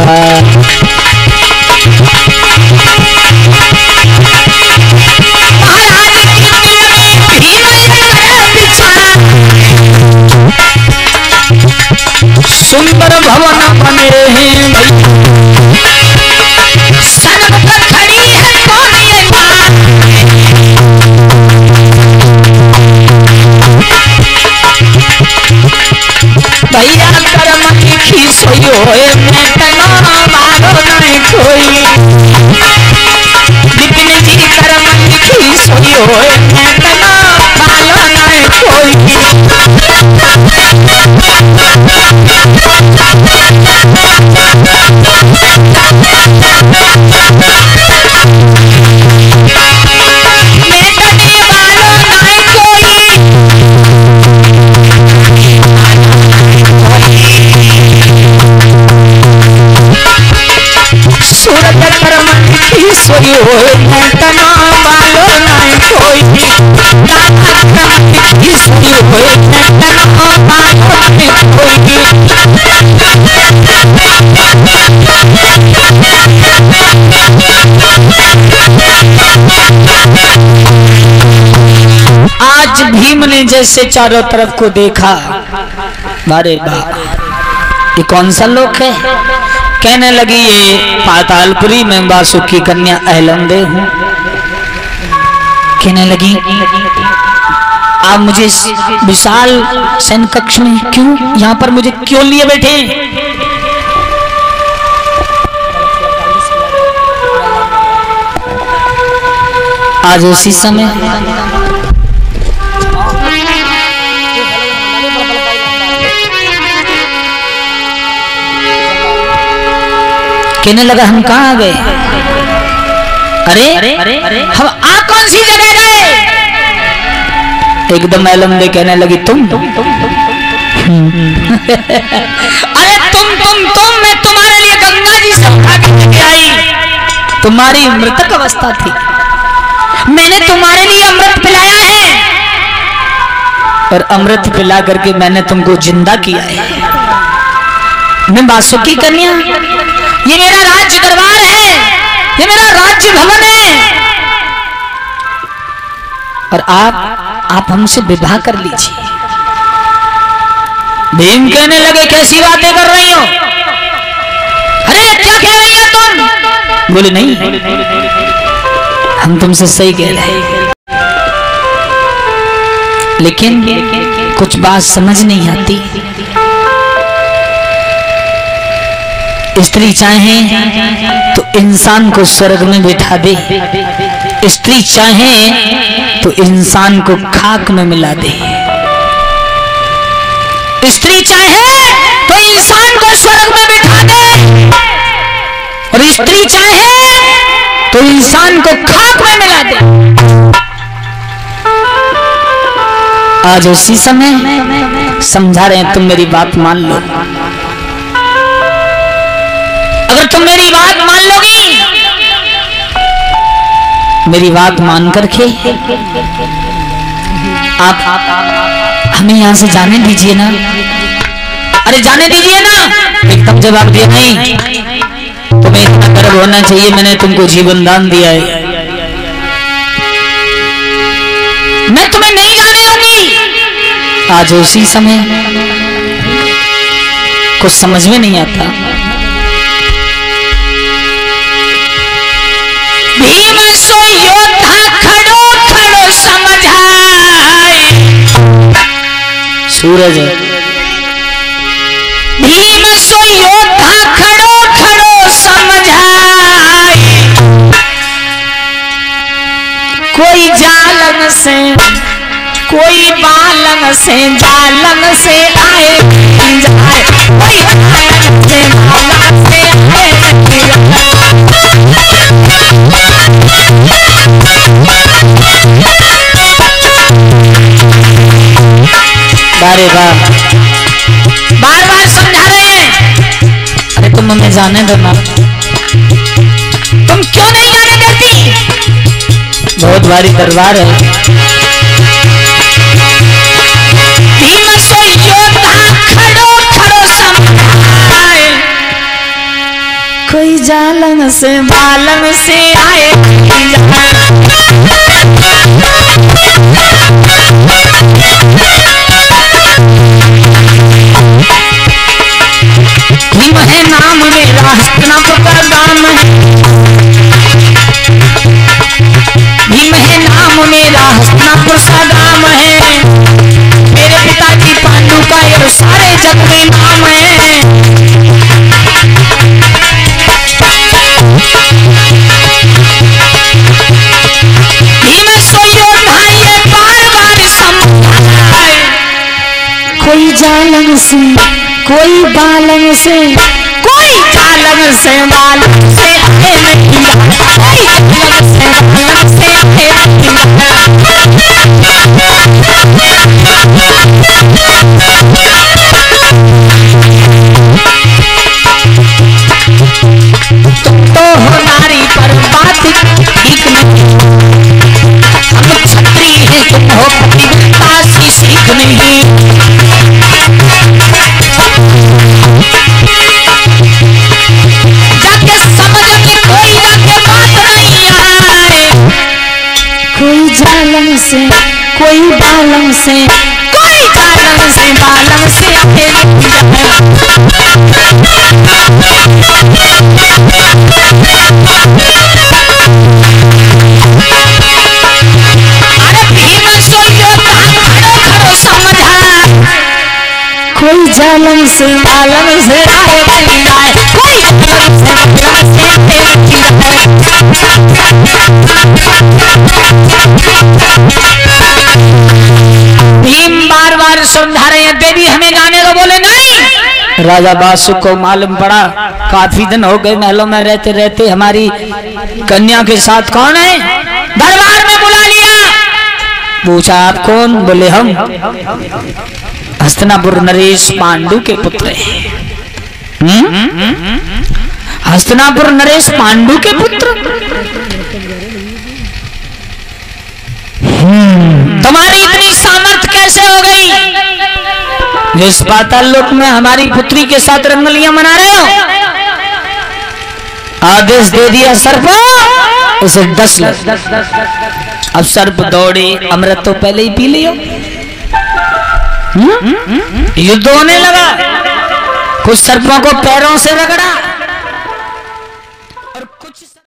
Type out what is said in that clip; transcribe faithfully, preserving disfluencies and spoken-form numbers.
सुंदर भवन बने हैं सनक पर खड़ी है कौन ये बात। भैया कर्म लिखी सोई होए मैं तना मारो नहीं कोई। विपिन जी कर्म लिखी सोई होए मैं तना मारो नहीं कोई। सोई होए मैं तना मालो नहीं कोई। सोई होए मैं तना मालो नहीं कोई। आज भीम ने जैसे चारों तरफ को देखा, अरे बाप ये कौन सा लोक है। कहने लगी ये पातालपुरी में वासुकी कन्या अहलंदे हूँ। कहने लगी आप मुझे विशाल सैन कक्ष में क्यों, यहाँ पर मुझे क्यों लिए बैठे। आज उसी समय कहने लगा हम कहाँ गए। अरे अरे हम आ कौन सी जगह गए। एकदम अहलंदे कहने लगी तुम अरे तुम तुम तुम मैं तुम्हारे लिए गंगा जी से उठा के लेके आई। तुम्हारी मृतक अवस्था थी, मैंने तुम्हारे लिए अमृत पिलाया है और अमृत पिला करके मैंने तुमको जिंदा किया है। मैं वासुकी कन्या, ये मेरा राज्य दरबार है, ये मेरा राज्य भवन है और आप आप हमसे विवाह कर लीजिए। भीम कहने लगे कैसी बातें कर रही हो। अरे क्या कह रही हो तुम। बोले नहीं हम तुमसे सही कह रहे हैं, लेकिन कुछ बात समझ नहीं आती। स्त्री चाहे तो इंसान को स्वर्ग में बिठा दे, स्त्री चाहे तो इंसान को खाक में मिला दे। स्त्री चाहे तो इंसान को स्वर्ग में बिठा दे और स्त्री चाहे तो इंसान को खाक में मिला दे। आज उसी समय समझा रहे हैं, तुम मेरी बात मान लो। अगर तुम मेरी बात मान लोगी, मेरी बात मान करके आप हमें यहां से जाने दीजिए ना। अरे जाने दीजिए ना। एकदम जवाब दिया नहीं, तुम्हें इतना गर्व होना चाहिए, मैंने तुमको जीवन दान दिया है, मैं तुम्हें नहीं जाने दूंगी। आज उसी समय कुछ समझ में नहीं आता। भीम सो योद्धा खड़ो खड़ो समझाए। सूरज भीम सो योद्धा खड़ो खड़ो समझाए। कोई जालन से कोई बालन से जालन से आए जाए, कोई बालन से बालन से आए। बारे बार बार बार समझा रहे हैं। अरे तुम हमें जाने दो ना, तुम क्यों नहीं जाने देती। बहुत भारी दरबार है। भीम सो योद्धा खड़ो खड़ो समझाए। जालन से बालन से आए भीम है नाम मेरा हस्तिनापुर का गाम है भीम है नाम मेरा हस्तिनापुर सा गाम है मेरे पिताजी पांडु का ये सारे जग में नाम है भीम सो योद्धा ये बार बार समझाए कोई जालन से कोई बालन से कोई जालन से बालन से आए नहीं कोई जालन से बालन से आए तुम तो हो नारी पर बात ठीक नहीं हम क्षत्रिय हैं तुम हो पतिव्रता सी सीख नहीं जाके समझ के कोई जाके बात नहीं आए कोई जालन से कोई बालन से कोई जालन से बालन से आए अरे भीम सो योद्धा खड़ो खड़ो समझा कोई जालन से बालन से आए नहीं आए कोई जालन से बालन से आए भीम बार बार समझा रहे हैं देवी हमें जाने को बोले नहीं राजा बासु को मालूम पड़ा काफी दिन हो गए महलों में रहते रहते हमारी कन्या के साथ कौन है दरबार में बुला लिया पूछा आप कौन बोले हम हस्तिनापुर नरेश पांडु के पुत्र हैं हस्तिनापुर नरेश पांडु के पुत्र तुम्हारी इतनी सामर्थ कैसे हो गई जिस पाताल लोक में हमारी पुत्री के साथ रंगलियां मना रहे हो आदेश दे दिया सर्प उसे दस ले अब सर्प दौड़े अमृत तो पहले ही पी लियो युद्ध होने लगा कुछ सर्पों को पैरों से रगड़ा